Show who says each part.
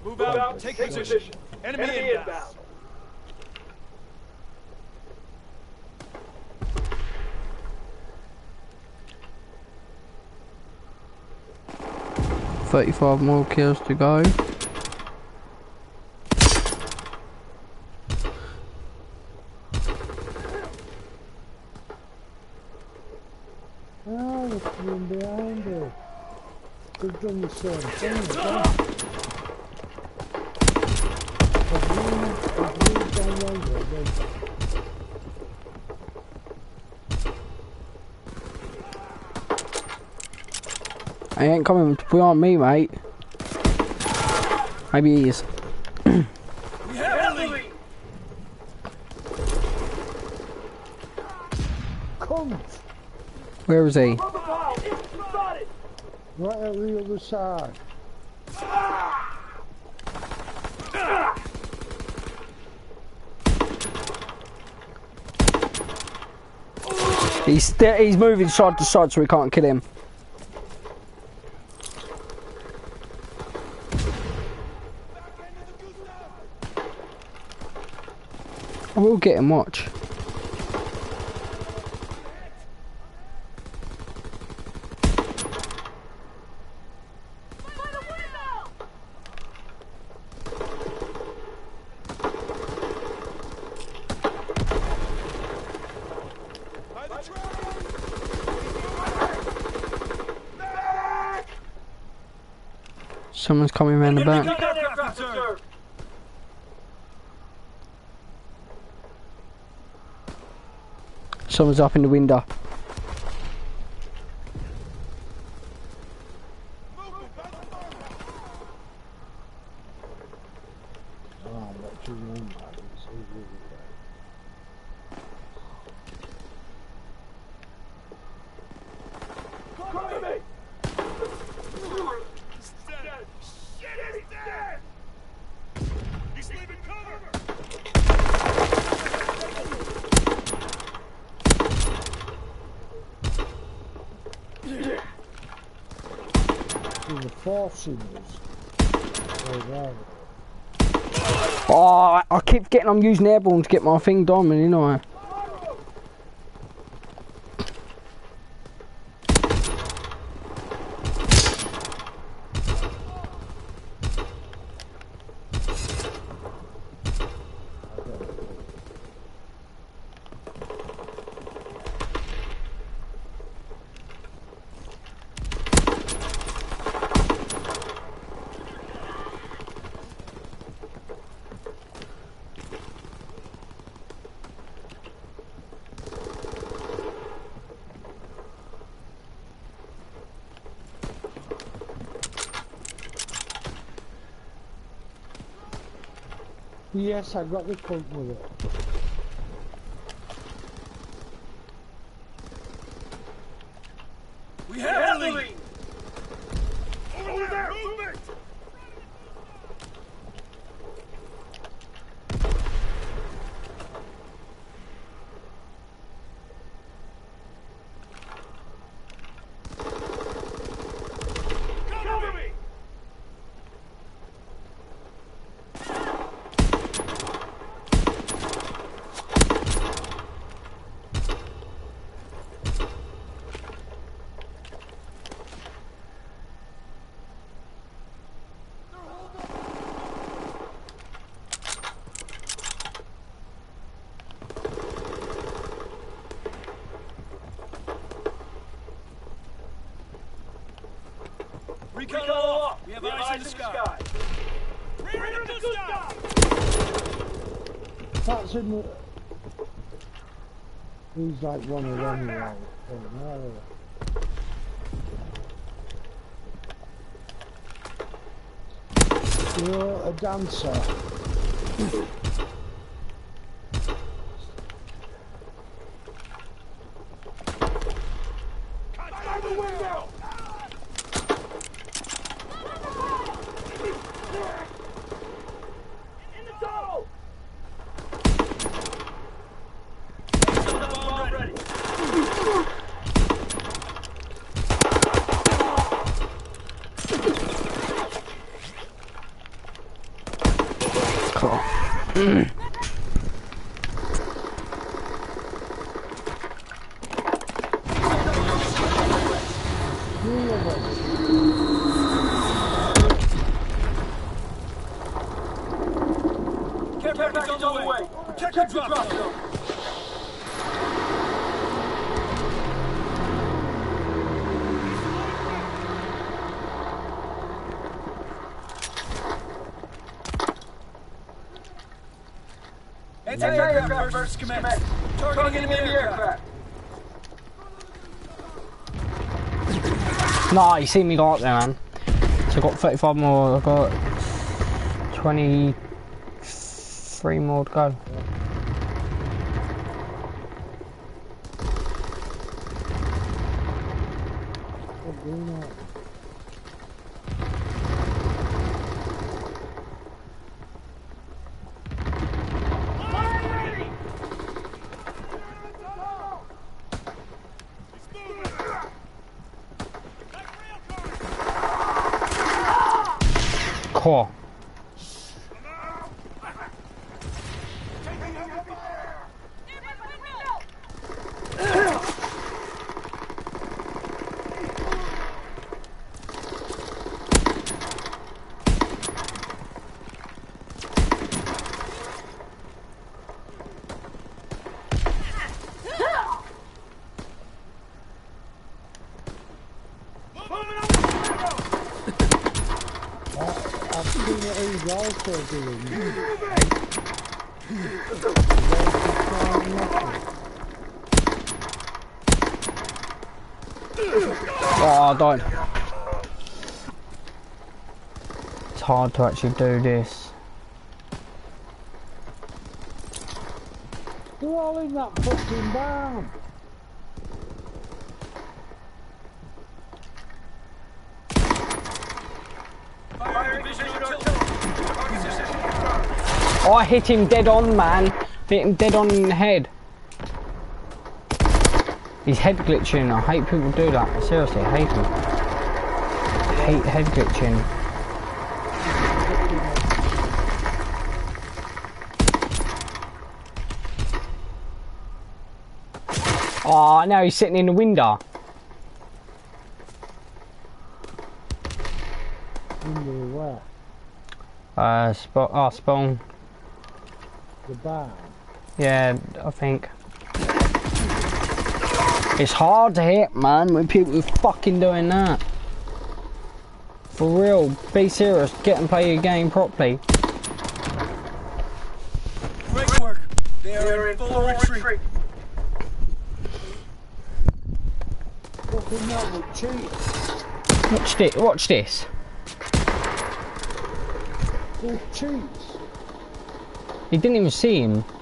Speaker 1: Move out, take position. Enemy inbound.
Speaker 2: 35 more kills to go.
Speaker 3: Oh, it's been behind us. They've done the same thing again. They've moved down longer,
Speaker 2: He ain't coming behind me, mate. Maybe he is.
Speaker 3: Come!
Speaker 2: Where is he?
Speaker 3: Right at the other side.
Speaker 2: He's moving side to side so we can't kill him. I will get him, watch. Someone's coming around the back. Someone's up in the window. Oh, I keep getting, I'm using airborne to get my thing diamond, you know.
Speaker 3: Yes, I got the pump with it.
Speaker 1: We have the lead! Over there! Move it! Cover me! Recon aloft! We have eyes in the sky! Rear in the sky!
Speaker 3: That's in the... He's like one of them now. You're a dancer.
Speaker 1: Out the window! In the tunnel! Bomb ready!
Speaker 2: Cool.
Speaker 1: Care package on the way. Protect your drop zone. Anti-aircraft burst commenced. Targeting enemy aircraft.
Speaker 2: Nah, you see me go up there, man. So I've got 35 more, I've got 23 more to go. Cool.
Speaker 3: I've seen what he's also doing.
Speaker 2: Oh, I died. It's hard to actually do this.
Speaker 3: They're all in that fucking barn.
Speaker 2: Oh, I hit him dead on, man. Hit him dead on in the head. He's head glitching. I hate people do that. Seriously, I hate him. I hate head glitching. Oh, now he's sitting in the window.
Speaker 3: Window where?
Speaker 2: Spawn.
Speaker 3: The barn.
Speaker 2: Yeah, I think. It's hard to hit, man, when people are fucking doing that. For real, be serious, get and play your game properly.
Speaker 1: Great work. They are in full retreat.
Speaker 3: Fucking hell, with cheats.
Speaker 2: Watch this.
Speaker 3: With cheats.
Speaker 2: He didn't even see him.